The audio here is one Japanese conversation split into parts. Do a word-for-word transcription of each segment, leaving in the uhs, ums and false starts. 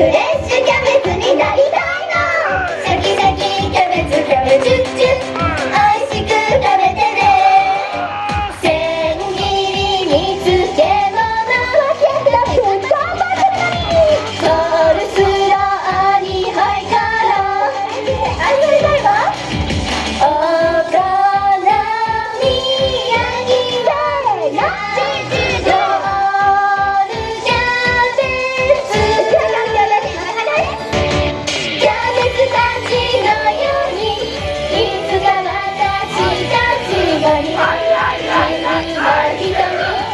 レッシュキャベツになりたいの。シャキシャキキャベツキャベツチュッチュ美味しく食べてね。千切りに漬物はキャベツ頑張ってね。コールスローにハイカラーありがたいわ。お好み焼きでなロールキャベツキャベツたちのようにいつか私たちがに君の瞳愛さ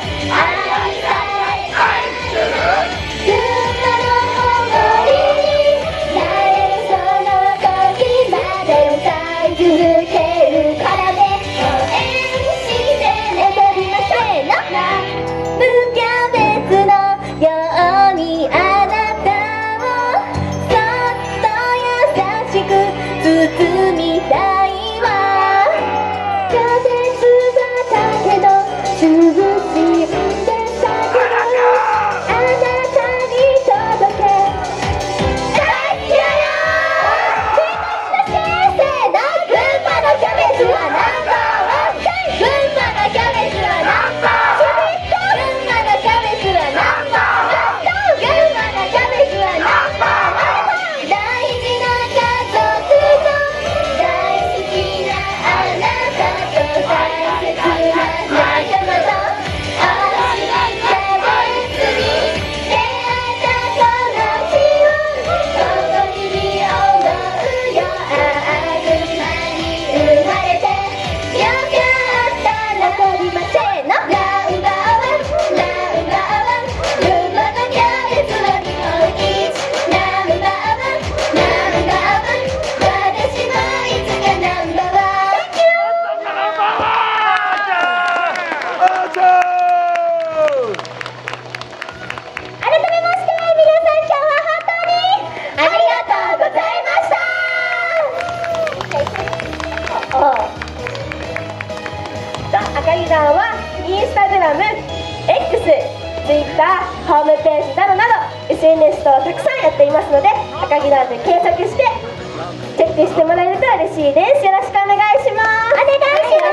れ群馬の誇りになれるその時まで歌い続けるからね。応援してね。踊りましょう。せーの。ラブキャベツのようにあなたをそっと優しく包みたいわ。キャベツ畑の涼しいんでさけどあなたに届け大好きだよ。せーの。群馬のキャベツはナンバーワン。群馬のキャベツはナンバーワン。群馬のキャベツはナンバーワン。群馬のキャベツはナンバーワン。大事な家族と大好きなあなたと大切な仲間と美味しいキャベツに出会えたこの日を誇りに思うよ。ああ群馬に生まれてよかった。残りませんの。ナンバーワンナンバーワン群馬のキャベツは日本一。ナンバーワンナンバーワン私もいつかナンバーワン。改めまして皆さん今日は本当にありがとうございました。おお赤木団はインスタグラム、X、Twitter、ホームページなどなど エスエヌエス とたくさんやっていますので赤木団で検索してチェックしてもらえると嬉しいです。よろしくお願いします。お願いします。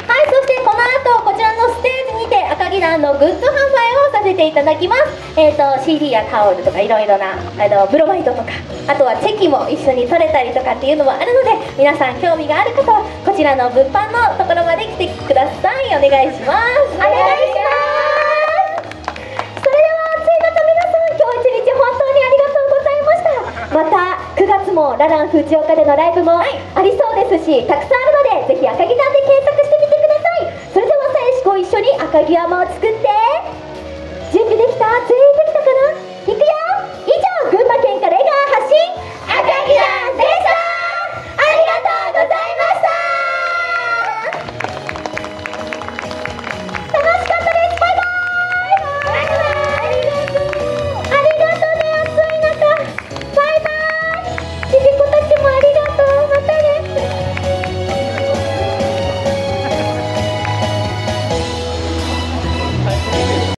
はい、そしてこの後こちらのステージにて赤木団のグッズ販売をさせていただきます。えーと シーディー やタオルとかいろいろなあのブロマイドとかあとはチェキも一緒に取れたりとかっていうのもあるので皆さん興味がある方はこちらの物販のところまで来てください。お願いします。お願いします。それでは暑い中皆さん今日一日本当にありがとうございました。またくがつもララン藤岡でのライブもありそうですし、たくさんあるのでぜひ赤木団で検索してみてください。それでは最後一緒に赤木山を作って